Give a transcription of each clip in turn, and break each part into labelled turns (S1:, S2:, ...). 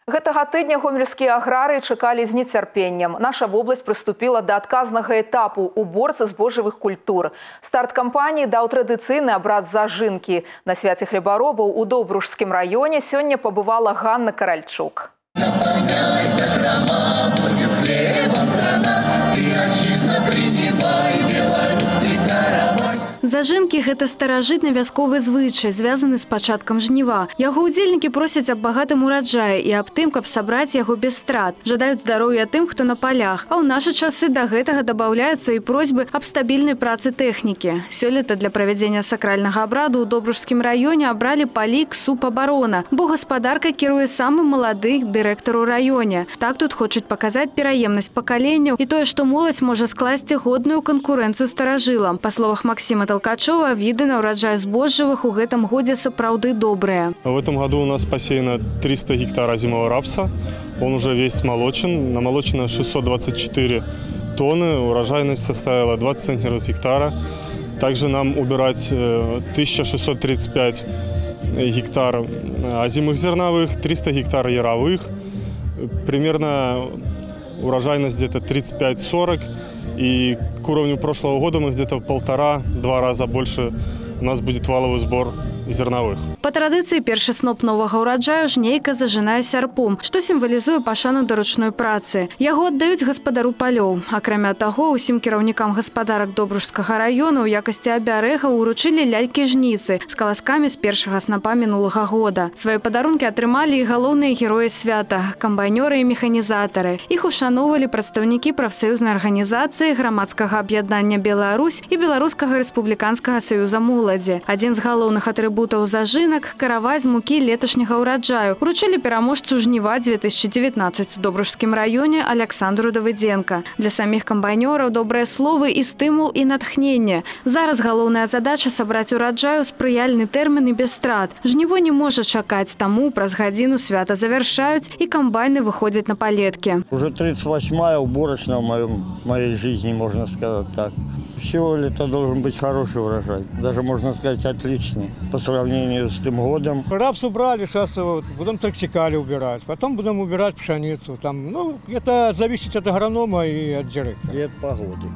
S1: Гэтага тыдня гомельскія аграрыі чакалі з нецярпеннем. Наша вобласць прыступіла да адказнага этапу уборцы збожжавых культур. Старт кампаніі даў традыцыйны абрад зажынкі. На свяце хлебаробаў у Добружскім раёне сёння пабывала Ганна Каральчук.
S2: Зажынкі – гэта старажытны вясковы звычай, звязаны з пачаткам жніва. Яго удзельнікі просяць аб багатым ураджаі і аб тым, каб сабраць яго без страт. Жадаюць здароўя тым, хто на палях. А ў нашы часы да гэтага дабаўляюцца і просьбы аб стабільнай працы тэхнікі. Сёлета для правядзення сакральнага абраду ў Добружскім раёне абралі палік субабарона, бо гаспадаркай кіруе самы малады дырэктар у раёне. Так тут хочуць паказаць пераемнасць пакаленняў і тое, што моладзь можа скласці годную канкурэнцыю старажылам. Па словах Максима Толкачова, виды на урожай збожжавых у гэтым годзе сапраўды добрые.
S3: В этом году у нас посеяно 300 гектара зимового рапса. Он уже весь молочен. Намолочено 624 тонны. Урожайность составила 20 центнеров с гектара. Также нам убирать 1635 гектар озимых зерновых, 300 гектар яровых. Примерно урожайность где-то 35-40. И к уровню прошлого года мы где-то в 1,5–2 раза больше у нас будет валовый сбор зерновых.
S2: По традыцыі першы сноп новага ўраджаю жнейка зажынае сярпом, што сімвалізуе пашану да ручной працы. Яго аддаюць гаспадару палёў. Акрамя таго, усім кіраўнікам гаспадарак Добружскага раёна ў якасці абярэгаў уручылі лялькі-жніцы з каласкамі з першага снапа мінулага года. Свае падарункі атрымалі і галоўныя героі свята – камбайнёры і механізатары. Іх ушаноўвалі прадстаўнікі прафсаюзнай арганізацыі, грамадскага аб'яднання «Беларусь» і Беларускага рэспубліканскага саюза моладзі. Адзін з галоўных атрыбутаў зажынак – каравай з мукі леташняга ўраджаю. Уручылі пераможцу жніва 2019 у Добружскім раёне Александру Давыдзенка. Для саміх камбайнёраў добрыя словы і стымул і натхненне. Зараз галоўная задача сабраць ураджаю спрыяльны тэрмін і без страт. Жніво не можа чакаць, таму праз гадзіну свята завяршаюць і камбайны выходзяць на палеткі.
S4: Уже 38-я уборочная в моей жизни, можно сказать так. Все лето должен быть хороший урожай. Даже, можно сказать, отличный по сравнению с тем годом.
S5: Рапс убрали, сейчас вот, будем тракчикали убирать. Потом будем убирать пшеницу. Там, ну, это зависит от агронома и от директора.
S4: И от погоды.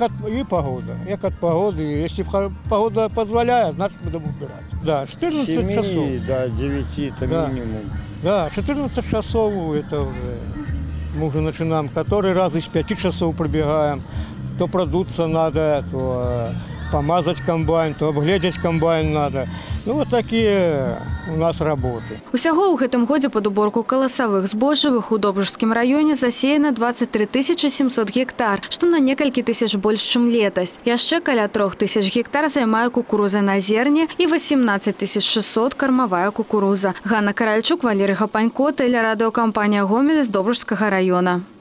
S5: И погода. Как от погоды. Если погода позволяет, значит будем убирать. Да, 14
S4: 7,
S5: часов.
S4: Да, 9 это да. Минимум.
S5: Да, 14 часов это уже мы уже начинаем. Который раз из 5 часов пробегаем. То продуться надо, то помазать комбайн, то обгледзець комбайн надо. Ну, вот такие у нас работы.
S2: Усяго ў гэтым годзе пад уборку каласавых збожжавых у Добружскім раёне засеяна 23 700 гектар, што на некалькі тысяч больш, чым летась. Яшчэ каля 3000 гектар займае кукуруза на зерне і 18 600 кармавая кукуруза. Ганна Каральчук, Валерий Гапанько, тэлерадыёкампанія «Гомель» з Добружскага раёна.